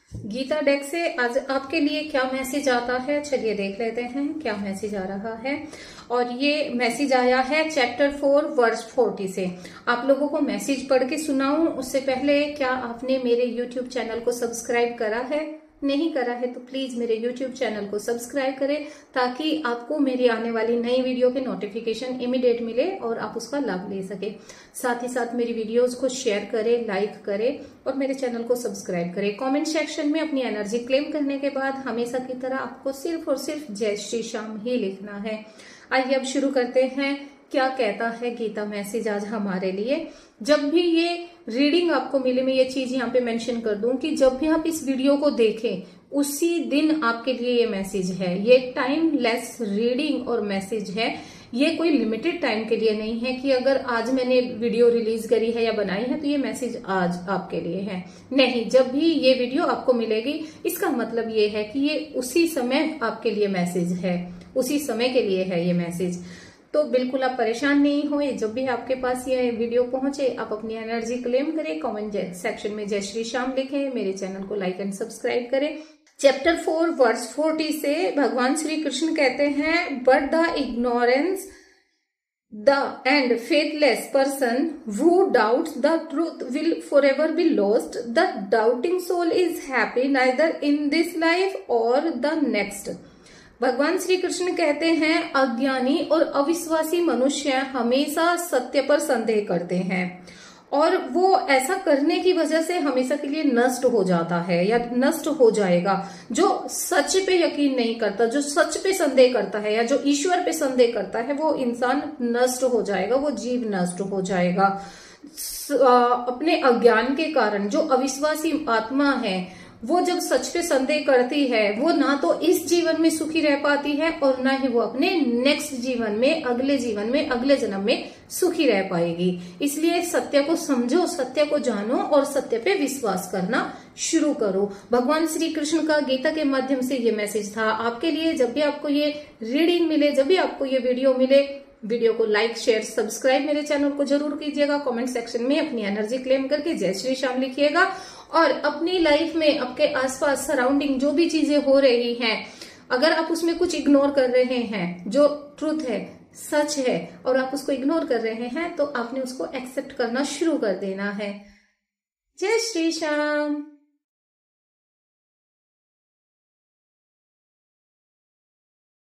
Gita deck से आज आपके लिए क्या मैसेज आता है, चलिए देख लेते हैं क्या मैसेज आ रहा है। और ये मैसेज आया है चैप्टर 4 वर्स 40 से। आप लोगों को मैसेज पढ़ के सुनाऊं उससे पहले क्या आपने मेरे यूट्यूब चैनल को सब्सक्राइब करा है? नहीं करा है तो प्लीज मेरे YouTube चैनल को सब्सक्राइब करें ताकि आपको मेरी आने वाली नई वीडियो के नोटिफिकेशन इमीडिएट मिले और आप उसका लाभ ले सके। साथ ही साथ मेरी वीडियोस को शेयर करें, लाइक करें और मेरे चैनल को सब्सक्राइब करें। कमेंट सेक्शन में अपनी एनर्जी क्लेम करने के बाद हमेशा की तरह आपको सिर्फ और सिर्फ जय श्री श्याम ही लिखना है। आइए अब शुरू करते हैं। क्या कहता है गीता मैसेज आज हमारे लिए। जब भी ये रीडिंग आपको मिले, मैं ये चीज यहाँ पे मेंशन कर दूं कि जब भी आप इस वीडियो को देखें उसी दिन आपके लिए ये मैसेज है। ये टाइम लेस रीडिंग और मैसेज है। ये कोई लिमिटेड टाइम के लिए नहीं है कि अगर आज मैंने वीडियो रिलीज करी है या बनाई है तो ये मैसेज आज आपके लिए है। नहीं, जब भी ये वीडियो आपको मिलेगी इसका मतलब ये है कि ये उसी समय आपके लिए मैसेज है, उसी समय के लिए है ये मैसेज। तो बिल्कुल आप परेशान नहीं होए। जब भी आपके पास ये वीडियो पहुंचे आप अपनी एनर्जी क्लेम करें, कमेंट सेक्शन में जय श्री श्याम लिखें, मेरे चैनल को लाइक एंड सब्सक्राइब करें। चैप्टर 4 वर्स 40 से भगवान श्री कृष्ण कहते हैं, but the ignorance the and faithless person who doubts the truth will forever be lost. The doubting soul is happy neither in this life or the next. भगवान श्री कृष्ण कहते हैं, अज्ञानी और अविश्वासी मनुष्य हमेशा सत्य पर संदेह करते हैं और वो ऐसा करने की वजह से हमेशा के लिए नष्ट हो जाता है या नष्ट हो जाएगा। जो सच पे यकीन नहीं करता, जो सच पे संदेह करता है या जो ईश्वर पे संदेह करता है वो इंसान नष्ट हो जाएगा, वो जीव नष्ट हो जाएगा। अपने अज्ञान के कारण जो अविश्वासी आत्मा है वो जब सच पे संदेह करती है वो ना तो इस जीवन में सुखी रह पाती है और ना ही वो अपने नेक्स्ट जीवन में, अगले जीवन में, अगले जन्म में सुखी रह पाएगी। इसलिए सत्य को समझो, सत्य को जानो और सत्य पे विश्वास करना शुरू करो। भगवान श्री कृष्ण का गीता के माध्यम से ये मैसेज था आपके लिए। जब भी आपको ये रीडिंग मिले, जब भी आपको ये वीडियो मिले, वीडियो को लाइक, शेयर, सब्सक्राइब मेरे चैनल को जरूर कीजिएगा। कमेंट सेक्शन में अपनी एनर्जी क्लेम करके जय श्री श्याम लिखिएगा और अपनी लाइफ में आपके आसपास सराउंडिंग जो भी चीजें हो रही हैं, अगर आप उसमें कुछ इग्नोर कर रहे हैं, जो ट्रुथ है, सच है और आप उसको इग्नोर कर रहे हैं तो आपने उसको एक्सेप्ट करना शुरू कर देना है। जय श्री श्याम।